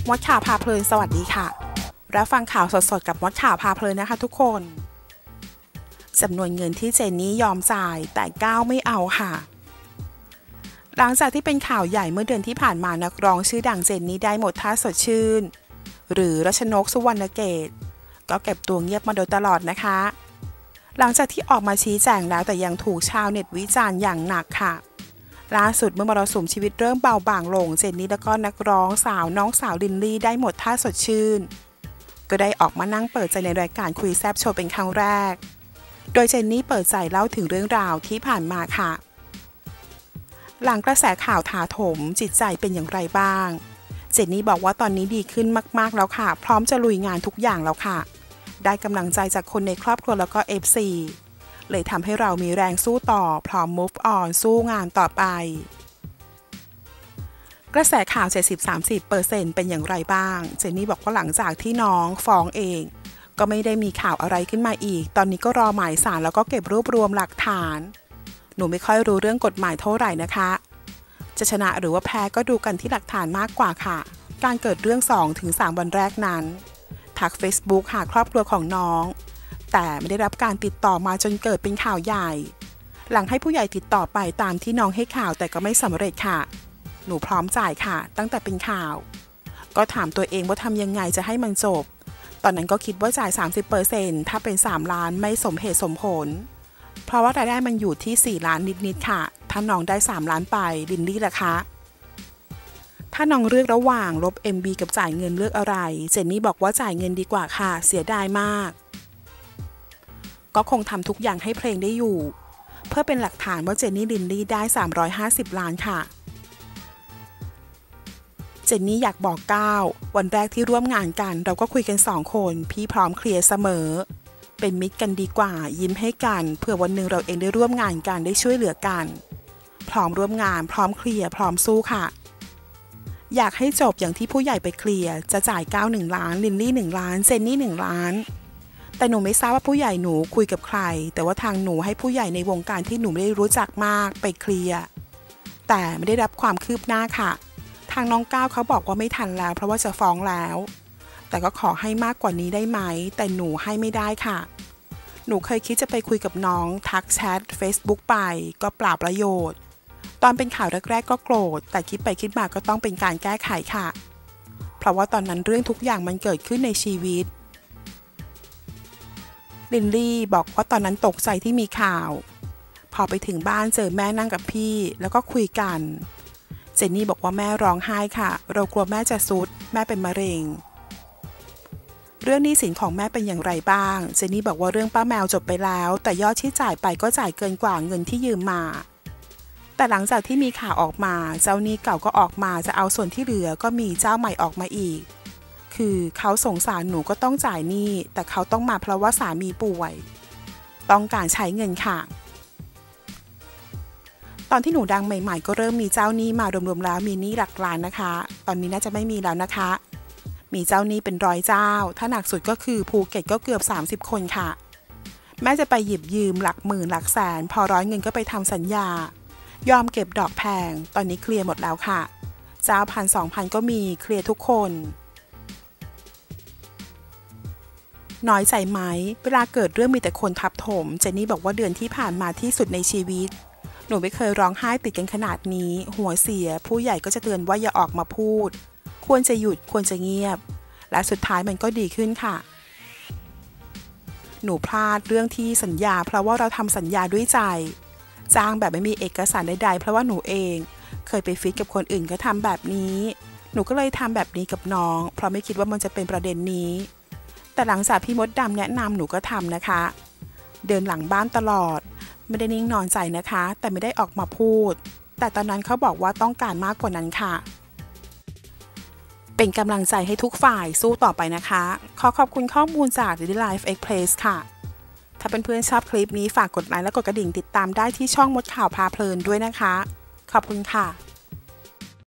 มดข่าวพาเพลินสวัสดีค่ะรับฟังข่าวสดๆกับมดข่าวพาเพลินนะคะทุกคนจำนวนเงินที่เจนนี่ยอมจ่ายแต่ก้าวไม่เอาค่ะหลังจากที่เป็นข่าวใหญ่เมื่อเดือนที่ผ่านมานักร้องชื่อดังเจนนี่ได้หมดท่าสดชื่นหรือรัชนก สุวรรณเกตก็เก็บตัวเงียบมาโดยตลอดนะคะหลังจากที่ออกมาชี้แจงแล้วแต่ยังถูกชาวเน็ตวิจารณ์อย่างหนักค่ะล่าสุดเมื่อมรสุมชีวิตเริ่มเบาบางลงเจนนี่แล้วก็นักร้องสาวน้องสาวลินลี่ได้หมดท่าสดชื่นก็ได้ออกมานั่งเปิดใจในรายการคุยแซบโชว์เป็นครั้งแรกโดยเจนนี่เปิดใจเล่าถึงเรื่องราวที่ผ่านมาค่ะหลังกระแสข่าวถาโถมจิตใจเป็นอย่างไรบ้างเจนนี่บอกว่าตอนนี้ดีขึ้นมากๆแล้วค่ะพร้อมจะลุยงานทุกอย่างแล้วค่ะได้กำลังใจจากคนในครอบครัวแล้วก็ FC เลยทำให้เรามีแรงสู้ต่อพร้อม move on สู้งานต่อไปกระแสข่าว 70-30% เป็นอย่างไรบ้างเจนนี่บอกว่าหลังจากที่น้องฟ้องเองก็ไม่ได้มีข่าวอะไรขึ้นมาอีกตอนนี้ก็รอหมายศาลแล้วก็เก็บรวบรวมหลักฐานหนูไม่ค่อยรู้เรื่องกฎหมายเท่าไหร่นะคะจะชนะหรือว่าแพ้ก็ดูกันที่หลักฐานมากกว่าค่ะการเกิดเรื่อง 2-3 วันแรกนั้นทัก Facebook หาครอบครัวของน้องแต่ไม่ได้รับการติดต่อมาจนเกิดเป็นข่าวใหญ่หลังให้ผู้ใหญ่ติดต่อไปตามที่น้องให้ข่าวแต่ก็ไม่สำเร็จค่ะหนูพร้อมจ่ายค่ะตั้งแต่เป็นข่าวก็ถามตัวเองว่าทำยังไงจะให้มันจบตอนนั้นก็คิดว่าจ่าย 30% ถ้าเป็น3ล้านไม่สมเหตุสมผลเพราะว่ารายได้มันอยู่ที่4ล้านนิดๆค่ะถ้าน้องได้3ล้านไปลินลี่ล่ะคะถ้าน้องเลือกระหว่างลบ MB กับจ่ายเงินเลือกอะไรเจนนี่บอกว่าจ่ายเงินดีกว่าค่ะเสียดายมากก็คงทำทุกอย่างให้เพลงได้อยู่เพื่อเป็นหลักฐานว่าเจนนี่ลินลี่ได้350ล้านค่ะเจนนี่อยากบอกก้าววันแรกที่ร่วมงานกันเราก็คุยกัน2คนพี่พร้อมเคลียร์เสมอเป็นมิตรกันดีกว่ายิ้มให้กันเพื่อวันหนึ่งเราเองได้ร่วมงานกันได้ช่วยเหลือกันพร้อมร่วมงานพร้อมเคลียร์พร้อมสู้ค่ะอยากให้จบอย่างที่ผู้ใหญ่ไปเคลียร์จะจ่ายก้าว1ล้านลินลี่1ล้านเจนนี่1ล้านแต่หนูไม่ทราบว่าผู้ใหญ่หนูคุยกับใครแต่ว่าทางหนูให้ผู้ใหญ่ในวงการที่หนูไม่ได้รู้จักมากไปเคลียร์แต่ไม่ได้รับความคืบหน้าค่ะทางน้องก้าวเขาบอกว่าไม่ทันแล้วเพราะว่าจะฟ้องแล้วแต่ก็ขอให้มากกว่านี้ได้ไหมแต่หนูให้ไม่ได้ค่ะหนูเคยคิดจะไปคุยกับน้องทักแชท Facebook ไปก็เปล่าประโยชน์ตอนเป็นข่าวแรกๆก็โกรธแต่คิดไปคิดมาก็ต้องเป็นการแก้ไขค่ะเพราะว่าตอนนั้นเรื่องทุกอย่างมันเกิดขึ้นในชีวิตลินลี่บอกว่าตอนนั้นตกใจที่มีข่าวพอไปถึงบ้านเจอแม่นั่งกับพี่แล้วก็คุยกันเจนนี่บอกว่าแม่ร้องไห้ค่ะเรากลัวแม่จะซุดแม่เป็นมะเร็งเรื่องหนี้สินของแม่เป็นอย่างไรบ้างเจนนี่บอกว่าเรื่องป้าแมวจบไปแล้วแต่ยอดที่จ่ายไปก็จ่ายเกินกว่าเงินที่ยืมมาแต่หลังจากที่มีข่าวออกมาเจ้าหนี้เก่าก็ออกมาจะเอาส่วนที่เหลือก็มีเจ้าใหม่ออกมาอีกคือเขาสงสารหนูก็ต้องจ่ายหนี้แต่เขาต้องมาเพราะว่าสามีป่วยต้องการใช้เงินค่ะตอนที่หนูดังใหม่ๆก็เริ่มมีเจ้าหนี้มารวมๆแล้วมีหนี้หลักล้านนะคะตอนนี้น่าจะไม่มีแล้วนะคะมีเจ้าหนี้เป็น100เจ้าถ้าหนักสุดก็คือภูเก็ตก็เกือบ30คนค่ะแม่จะไปหยิบยืมหลักหมื่นหลักแสนพอร้อยเงินก็ไปทำสัญญายอมเก็บดอกแพงตอนนี้เคลียร์หมดแล้วค่ะเจ้า1,000-2,000ก็มีเคลียร์ทุกคนน้อยใจไหมเวลาเกิดเรื่องมีแต่คนทับถมเจนนี่บอกว่าเดือนที่ผ่านมาที่สุดในชีวิตหนูไม่เคยร้องไห้ติดกันขนาดนี้หัวเสียผู้ใหญ่ก็จะเตือนว่าอย่าออกมาพูดควรจะหยุดควรจะเงียบและสุดท้ายมันก็ดีขึ้นค่ะหนูพลาดเรื่องที่สัญญาเพราะว่าเราทำสัญญาด้วยใจจ้างแบบไม่มีเอกสารใดๆเพราะว่าหนูเองเคยไปฟิตกับคนอื่นก็ทำแบบนี้หนูก็เลยทำแบบนี้กับน้องเพราะไม่คิดว่ามันจะเป็นประเด็นนี้แต่หลังจากพี่มดดำแนะนำหนูก็ทำนะคะเดินหลังบ้านตลอดไม่ได้นิ่งนอนใจนะคะแต่ไม่ได้ออกมาพูดแต่ตอนนั้นเขาบอกว่าต้องการมากกว่านั้นค่ะเป็นกำลังใจให้ทุกฝ่ายสู้ต่อไปนะคะขอขอบคุณข้อมูลจาก Daily Life Express ค่ะถ้าเพื่อนๆชอบคลิปนี้ฝากกดไลค์และกดกระดิ่งติดตามได้ที่ช่องมดข่าวพาเพลินด้วยนะคะขอบคุณค่ะ